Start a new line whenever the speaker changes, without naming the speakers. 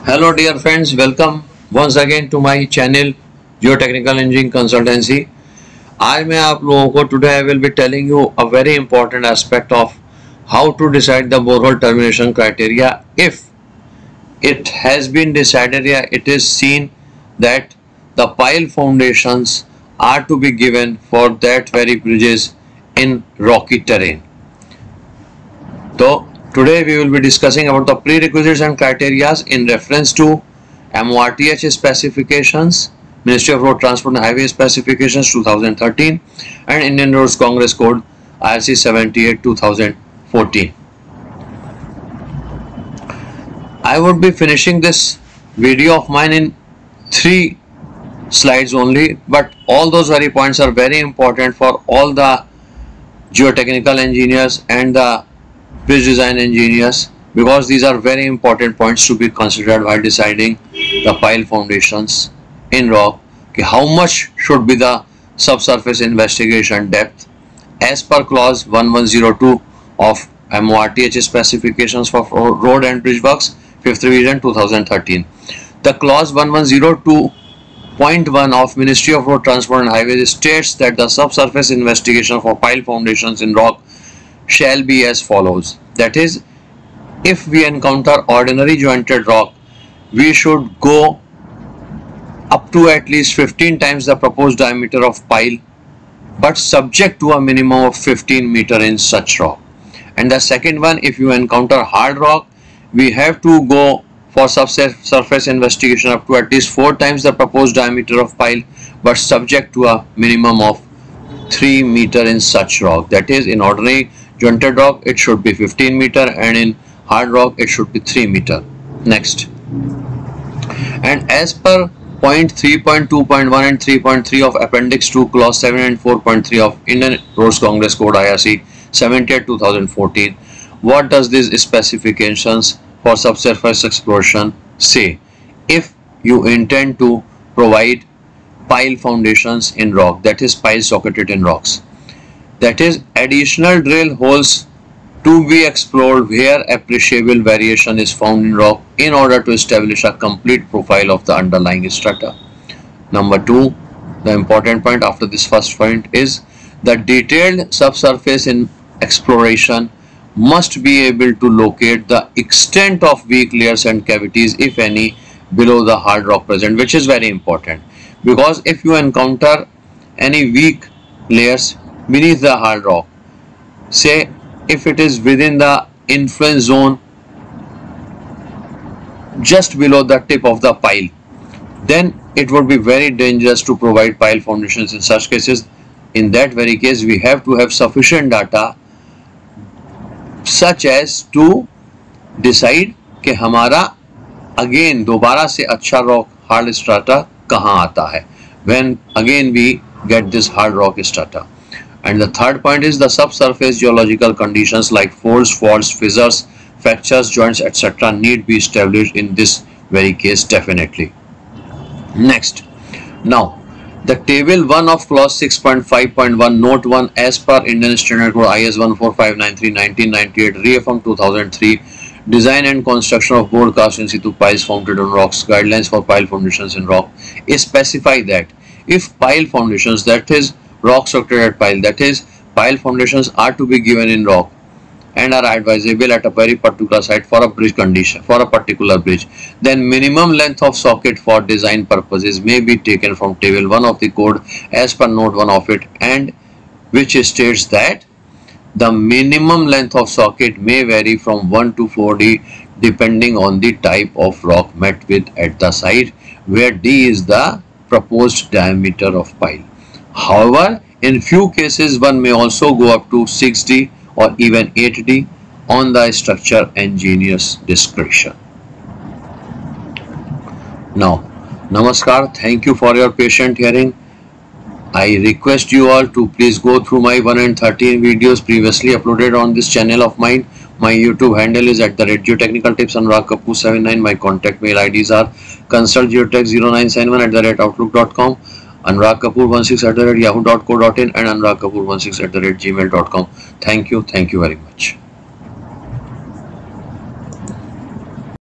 Hello dear friends, welcome once again to my channel Geotechnical Engineering Consultancy. आज मैं आप लोगों को today I will be telling you a very important aspect of how to decide the borehole termination criteria if it has been decided or it is seen that the pile foundations are to be given for that very bridges in rocky terrain. So today we will be discussing about the prerequisites and criteria in reference to MORTH specifications, Ministry of Road Transport and Highway specifications 2013 and Indian Roads Congress Code IRC 78 2014. I would be finishing this video of mine in 3 slides only, but all those very points are very important for all the geotechnical engineers and the bridge design engineers, because these are very important points to be considered while deciding the pile foundations in rock. Okay, how much should be the subsurface investigation depth as per clause 1102 of MORTH specifications for road and bridge works 5th revision 2013. The clause 1102.1 of Ministry of Road Transport and Highways states that the subsurface investigation for pile foundations in rock shall be as follows. That is, if we encounter ordinary jointed rock, we should go up to at least 15 times the proposed diameter of pile, but subject to a minimum of 15 meter in such rock. And the second one, if you encounter hard rock, we have to go for subsurface investigation up to at least 4 times the proposed diameter of pile, but subject to a minimum of 3 meter in such rock. That is, in ordinary jointed rock it should be 15 meter and in hard rock it should be 3 meter. Next, and as per point 3.2.1 and 3.3 of appendix 2 clause 7 and 4.3 of Indian Roads Congress Code IRC 78 2014, what does these specifications for subsurface exploration say? If you intend to provide pile foundations in rock, that is piles socketed in rocks, that is additional drill holes to be explored where appreciable variation is found in rock in order to establish a complete profile of the underlying strata. Number 2, the important point after this first point is the detailed subsurface in exploration must be able to locate the extent of weak layers and cavities, if any, below the hard rock present, which is very important, because if you encounter any weak layers beneath the hard rock, say if it is within the influence zone just below the tip of the pile, then it would be very dangerous to provide pile foundations in such cases. In that very case, we have to have sufficient data such as to decide कि हमारा again दोबारा से अच्छा rock hard strata कहाँ आता है, when again we get this hard rock strata. And the third point is the subsurface geological conditions like folds, faults, fissures, fractures, joints, etc. need be established in this very case definitely. Next, now the table 1 of clause 6.5.1 note 1 as per Indian Standard Code IS 14593/1998 reaffirmed 2003 design and construction of bore cast in situ piles founded on rocks guidelines for pile foundations in rock is specify that if pile foundations, that is rock structured pile, that is pile foundations are to be given in rock and are advisable at a very particular site for a bridge condition, for a particular bridge, then minimum length of socket for design purposes may be taken from table 1 of the code as per note 1 of it, and which states that the minimum length of socket may vary from 1 to 4D depending on the type of rock met with at the site, where D is the proposed diameter of pile. However, in few cases one may also go up to 6D or even 8D on the structure engineer's discretion. Now, Namaskar, thank you for your patient hearing. I request you all to please go through my 1 and 13 videos previously uploaded on this channel of mine. My YouTube handle is @geotechnicaltips Anurag Kapoor 79. My contact mail IDs are consultgeotech0971@outlook.com, Anurag Kapoor 16 @yahoo.co.in and Anurag Kapoor 16 @gmail.com. Thank you very much.